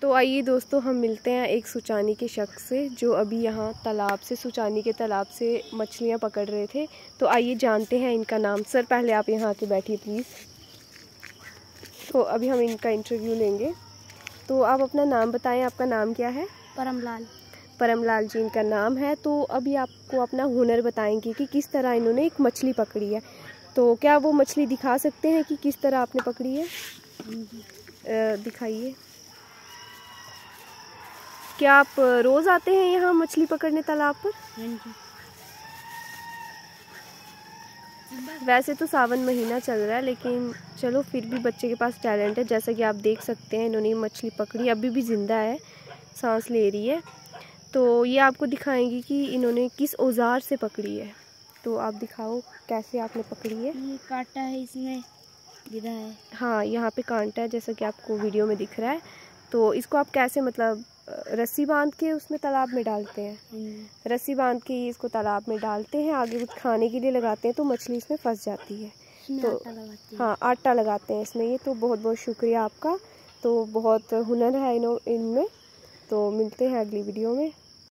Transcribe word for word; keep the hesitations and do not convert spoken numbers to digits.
तो आइए दोस्तों, हम मिलते हैं एक सुचानी के शख्स से जो अभी यहाँ तालाब से, सुचानी के तालाब से मछलियाँ पकड़ रहे थे। तो आइए जानते हैं इनका नाम। सर पहले आप यहाँ आके बैठिए प्लीज़। तो अभी हम इनका इंटरव्यू लेंगे। तो आप अपना नाम बताएं, आपका नाम क्या है? परमलाल। परमलाल जी इनका नाम है। तो अभी आपको अपना हुनर बताएंगे कि किस तरह इन्होंने एक मछली पकड़ी है। तो क्या वो मछली दिखा सकते हैं कि किस तरह आपने पकड़ी है? दिखाइए। क्या आप रोज़ आते हैं यहाँ मछली पकड़ने तालाब पर? वैसे तो सावन महीना चल रहा है, लेकिन चलो फिर भी बच्चे के पास टैलेंट है। जैसा कि आप देख सकते हैं इन्होंने मछली पकड़ी, अभी भी ज़िंदा है, सांस ले रही है। तो ये आपको दिखाएंगी कि इन्होंने किस औजार से पकड़ी है। तो आप दिखाओ कैसे आपने पकड़ी है। ये कांटा है इसमें, गिरा है। हाँ, यहाँ पे कांटा है जैसा कि आपको वीडियो में दिख रहा है। तो इसको आप कैसे, मतलब रस्सी बांध के उसमें तालाब में डालते हैं? रस्सी बांध के इसको तालाब में डालते हैं, आगे कुछ खाने के लिए लगाते हैं तो मछली इसमें फंस जाती है। तो आटा लगाते हैं। हाँ, आटा लगाते हैं इसमें। ये तो बहुत बहुत शुक्रिया आपका। तो बहुत हुनर है इनमें। तो मिलते हैं अगली वीडियो में।